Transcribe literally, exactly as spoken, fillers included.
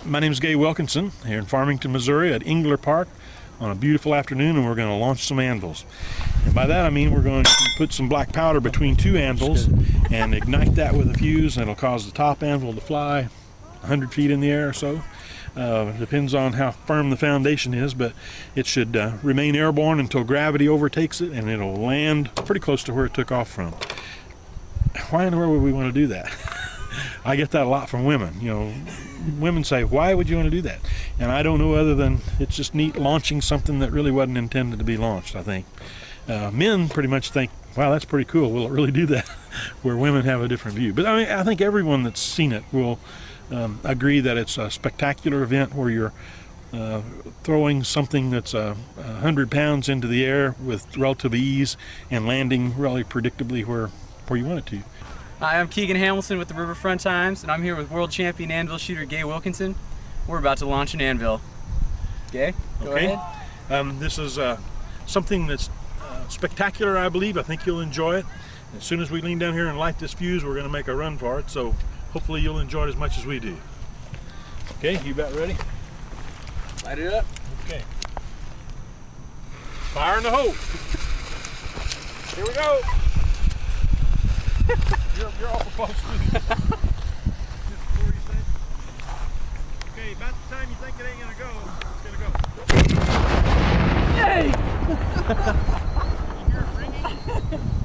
My name is Gay Wilkinson here in Farmington, Missouri at Engler Park on a beautiful afternoon, and we're going to launch some anvils. And by that I mean we're going to put some black powder between two anvils and ignite that with a fuse, and it'll cause the top anvil to fly one hundred feet in the air or so. Uh, depends on how firm the foundation is, but it should uh, remain airborne until gravity overtakes it, and it'll land pretty close to where it took off from. Why in the world would we want to do that? I get that a lot from women. You know, women say, why would you want to do that? And I don't know other than it's just neat launching something that really wasn't intended to be launched, I think. Uh, men pretty much think, wow, that's pretty cool. Will it really do that? Where women have a different view. But I mean, I think everyone that's seen it will um, agree that it's a spectacular event where you're uh, throwing something that's a uh, hundred pounds into the air with relative ease and landing really predictably where, where you want it to. Hi, I'm Keegan Hamilton with the Riverfront Times, and I'm here with world champion anvil shooter Gay Wilkinson. We're about to launch an anvil. Gay, go okay. ahead. Um, this is uh, something that's uh, spectacular, I believe. I think you'll enjoy it. As soon as we lean down here and light this fuse, we're going to make a run for it, so hopefully you'll enjoy it as much as we do. Okay, you about ready? Light it up. Okay. Fire in the hole. Here we go. You're, you're awful close to it. Okay, about the time you think it ain't gonna go, it's gonna go. Yay! You hear it ringing?